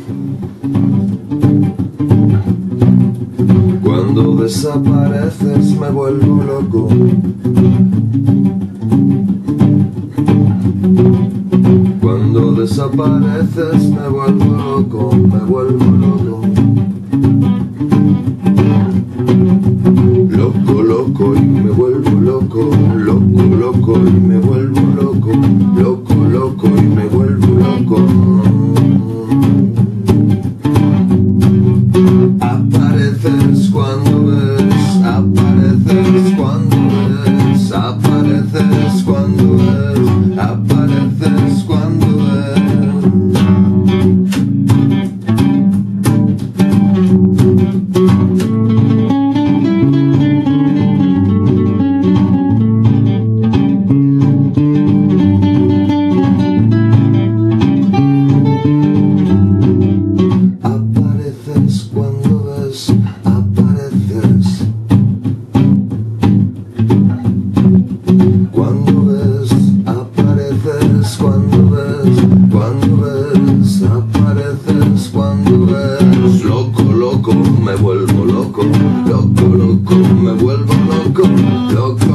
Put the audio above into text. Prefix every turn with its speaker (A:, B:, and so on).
A: Cuando desapareces me vuelvo loco. Cuando desapareces me vuelvo loco, me vuelvo loco. Loco, loco y me vuelvo loco. Loco, loco y me vuelvo loco. Loco, loco y me vuelvo loco. Apareces cuando ves, apareces cuando ves, apareces cuando ves, apareces cuando ves. Apareces cuando ves, apareces. Cuando ves, apareces, cuando ves, apareces, cuando ves. Loco, loco, me vuelvo loco. Loco, loco, me vuelvo loco. Loco.